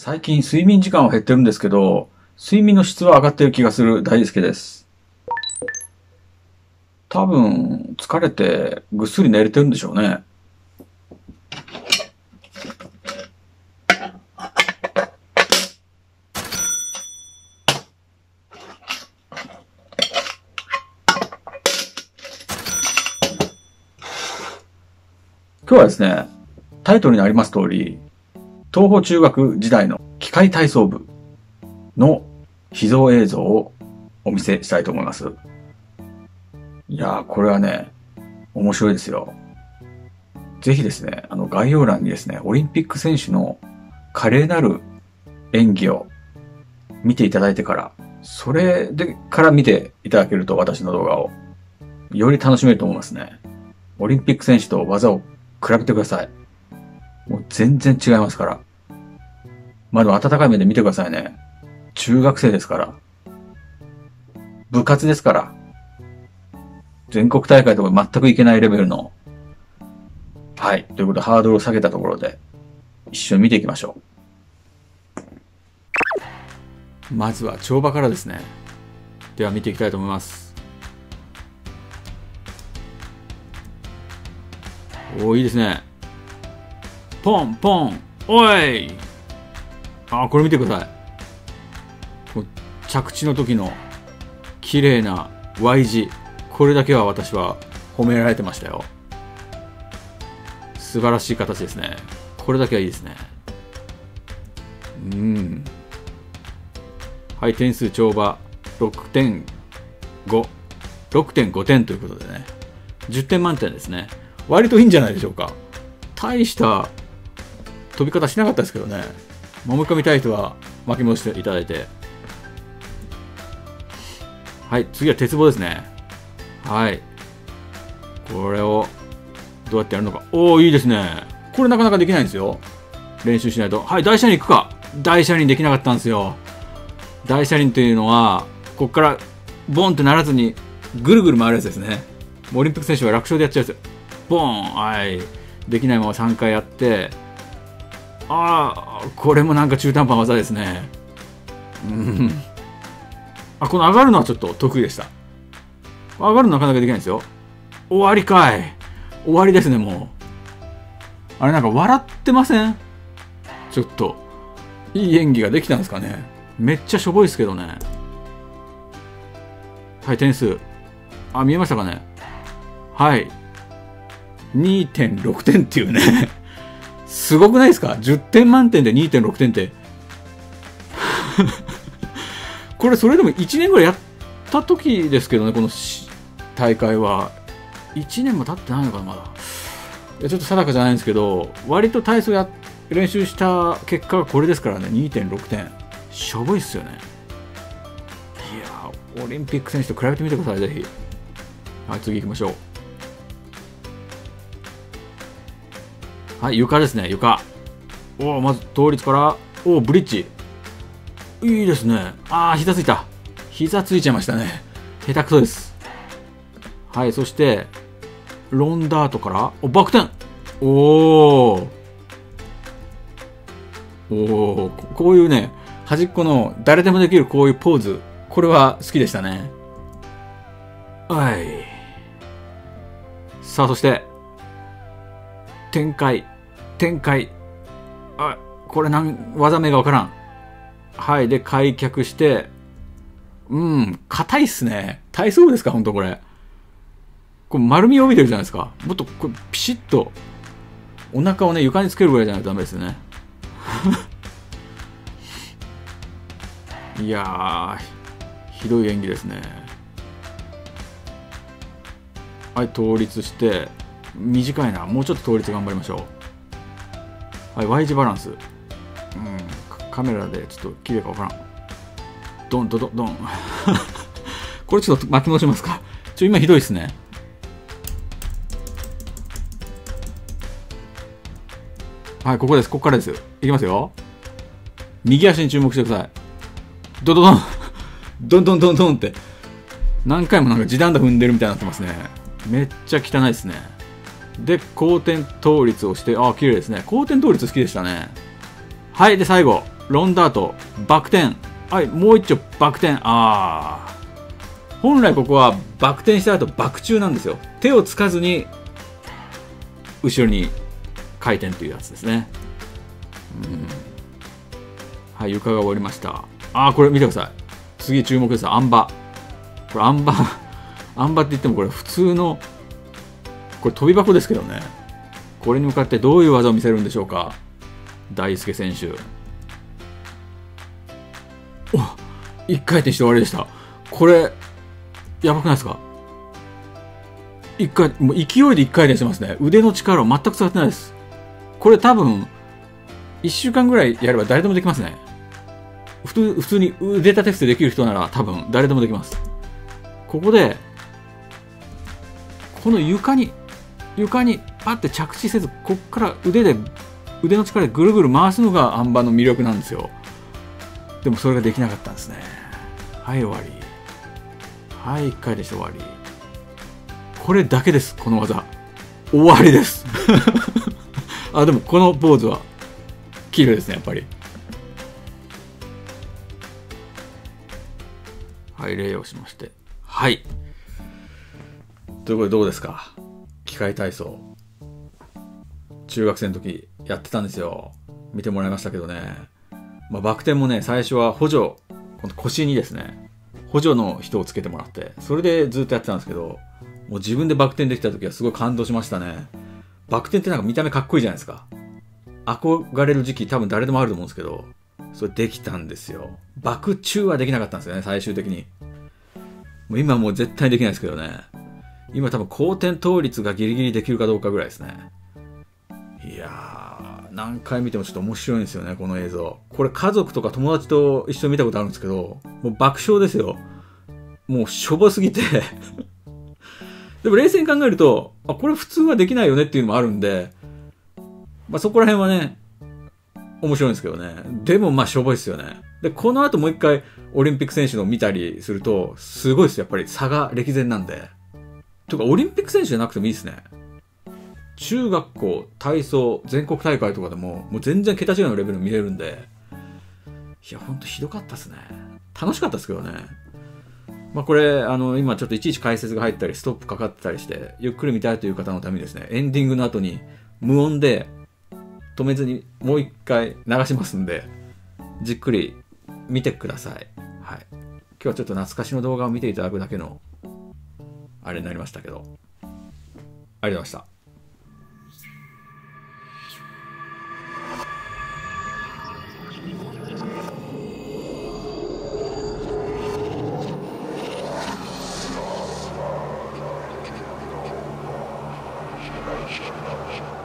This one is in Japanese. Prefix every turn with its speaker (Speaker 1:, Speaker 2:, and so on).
Speaker 1: 最近睡眠時間は減ってるんですけど、睡眠の質は上がってる気がする大輔です。多分、疲れてぐっすり寝れてるんでしょうね。今日はですね、タイトルにあります通り、東邦中学時代の器械体操部の秘蔵映像をお見せしたいと思います。いやー、これはね、面白いですよ。ぜひですね、概要欄にですね、オリンピック選手の華麗なる演技を見ていただいてから、それでから見ていただけると私の動画をより楽しめると思いますね。オリンピック選手と技を比べてください。もう全然違いますから。まあでも温かい目で見てくださいね。中学生ですから。部活ですから。全国大会とか全くいけないレベルの。はい。ということでハードルを下げたところで一緒に見ていきましょう。まずは跳馬からですね。では見ていきたいと思います。おー、いいですね。ポンポンおい。これ見てください。着地の時の綺麗な Y 字、これだけは私は褒められてましたよ。素晴らしい形ですね。これだけはいいですね。はい、点数跳馬 6.5 点ということでね、10点満点ですね。割といいんじゃないでしょうか。大した飛び方しなかったですけどね。もう一回見たい人は巻き戻していただいて。はい、次は鉄棒ですね。はい。これをどうやってやるのか。おー、いいですね。これなかなかできないんですよ。練習しないと。はい、大車輪行くか。大車輪できなかったんですよ。大車輪というのは、ここからボンってならずにぐるぐる回るやつですね。オリンピック選手は楽勝でやっちゃうんですよ。ボン。はい。できないまま3回やって、これもなんか中途半端な技ですね。この上がるのはちょっと得意でした。上がるのなかなかできないんですよ。終わりかい。終わりですね、もう。あれなんか笑ってません？ちょっと。いい演技ができたんですかね。めっちゃしょぼいですけどね。はい、点数。見えましたかね。はい。2.6 点っていうね。すごくないですか？ 10 点満点で 2.6 点って。これそれでも1年ぐらいやった時ですけどね、この大会は。1年も経ってないのかな、まだ。ちょっと定かじゃないんですけど、割と体操練習した結果がこれですからね、2.6 点。しょぼいっすよね。いやー、オリンピック選手と比べてみてください、ぜひ。はい、次行きましょう。はい、床ですね、床。まず倒立から、ブリッジ。いいですね。膝ついた。膝ついちゃいましたね。下手くそです。はい、そして、ロンダートから、バク転。こういうね、端っこの誰でもできるこういうポーズ。これは好きでしたね。はい。さあ、そして、展開。これ技名がわからん。はい。で、開脚して、硬いっすね。体操部ですか、ほんとこれ。これ丸みを帯びてるじゃないですか。もっとこれピシッと、お腹をね、床につけるぐらいじゃないとダメですよね。いやー、ひどい演技ですね。はい、倒立して、短いな。もうちょっと倒立頑張りましょう。はい、Y 字バランス。カメラでちょっと綺麗かわからん。ドン。これちょっと巻き戻しますか。今ひどいですね。はい、ここからです。いきますよ。右足に注目してください。ドンって。何回もなんか地団打踏んでるみたいになってますね。めっちゃ汚いですね。で、後転倒立をして、綺麗ですね。後転倒立好きでしたね。はい、で、最後。 ロンダート、バク転。はい、もう一丁バク転。本来ここはバク転した後バク宙なんですよ。手をつかずに後ろに回転というやつですね。はい、床が終わりました。これ見てください。次注目です。あん馬。これあん馬って言ってもこれ普通のこれ跳び箱ですけどね。これに向かってどういう技を見せるんでしょうか、大輔選手。一回転して終わりでした。これやばくないですか。もう勢いで一回転してますね。腕の力を全く使ってないです。これ多分1週間ぐらいやれば誰でもできますね。普通に腕立て伏せできる人なら多分誰でもできます。ここでこの床にパッて着地せず、こっから腕の力でぐるぐる回すのがあん馬の魅力なんですよ。でもそれができなかったんですね。はい、終わり。はい、1回でして終わり。これだけです、この技。終わりです。でもこのポーズは綺麗ですね、やっぱり。はい、礼をしまして。はい。ということでどうですか、器械体操。中学生の時やってたんですよ。見てもらいましたけどね。バク転もね、最初は補助、この腰にですね、補助の人をつけてもらって、それでずっとやってたんですけど、もう自分でバク転できた時はすごい感動しましたね。バク転ってなんか見た目かっこいいじゃないですか。憧れる時期多分誰でもあると思うんですけど、それできたんですよ。バク宙はできなかったんですよね、最終的に。今もう絶対できないですけどね。今多分後転倒立がギリギリできるかどうかぐらいですね。いやー、何回見てもちょっと面白いんですよね、この映像。これ家族とか友達と一緒に見たことあるんですけど、もう爆笑ですよ。もうしょぼすぎて。でも冷静に考えると、これ普通はできないよねっていうのもあるんで、そこら辺はね、面白いんですけどね。でもしょぼいですよね。で、この後もう一回オリンピック選手のを見たりすると、すごいですよ。やっぱり差が歴然なんで。とか、オリンピック選手じゃなくてもいいですね。中学校、体操、全国大会とかでも、もう全然桁違いのレベル見れるんで、いや、ほんとひどかったですね。楽しかったですけどね。これ、今ちょっといちいち解説が入ったり、ストップかかってたりして、ゆっくり見たいという方のためにですね、エンディングの後に無音で止めずにもう一回流しますんで、じっくり見てください。はい。今日はちょっと懐かしの動画を見ていただくだけの、あれになりましたけど。ありがとうございました。Thank you.